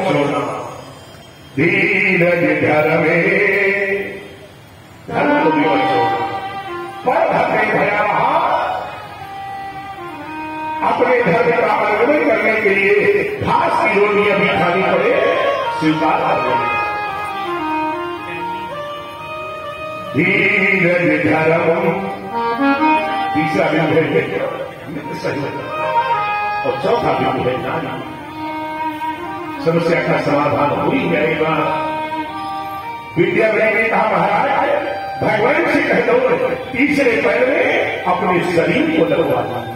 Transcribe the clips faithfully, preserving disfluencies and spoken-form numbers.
छोड़ना। धीरज धर्म धर्म को भी मत छोड़ना। पर धर्म भया अपने धर्म का अनुगमन करने के लिए घास की रोटियां भी खानी पड़े, स्वीकार कर लो। धीरज धर्म तीसरा बिंदु है सही और चौथा बिंदु है नारी। समस्या का समाधान हो ही जाएगा। विद्यालय ने कहा महाराज भगवान से कह दो तीसरे पैर में अपने शरीर को लगवा दीजिए।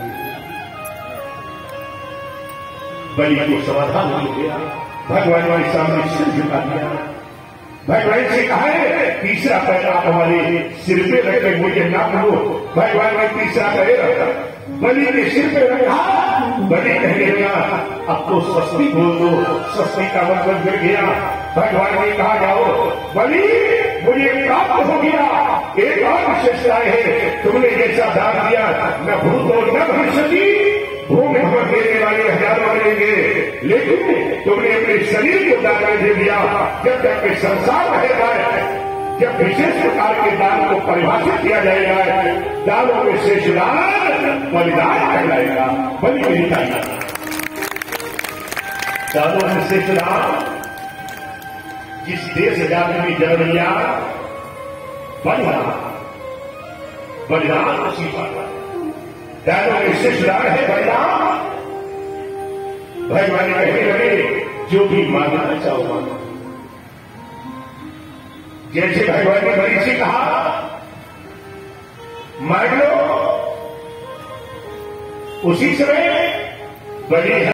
बलि को समाधान हो गया। भगवान ने सामने सिर झुका दिया। भगवान से कहा है तीसरा पैर आप हमारे सिर पे रखे, मुझे ना लो। भगवान ने तीसरा पैर रखा, बलि के सिर पे रखा। बलि कहने लगा अब तो स्वस्ति बोल दो। स्वस्ति का मतलब गिर गया। भगवान ने कहा जाओ बलि मुझे प्राप्त हो गया। एक और विशेषता है, तुमने जैसा दान दिया न भूत और न भविष्य भूमि भवन देने वाले हजारों मिलेंगे, लेकिन तुमने अपने शरीर को दान में दे दिया। जब तक के संसार रहेगा, जब विशेष प्रकार के दान को परिभाषित किया जाएगा, दानों में शेष दान बलिदान कहलाएगा। बलि नहीं कहना। दानों में शेष दान जिस देश जाति में जन्म लिया बलिदान बलिदान उसी पर दानों में शेष दान है बलिदान। भगवान कहने लगे जो भी मांगना चाहो मांगो। जैसे भगवान ने बलि से कहा मांग लो, उसी समय बलि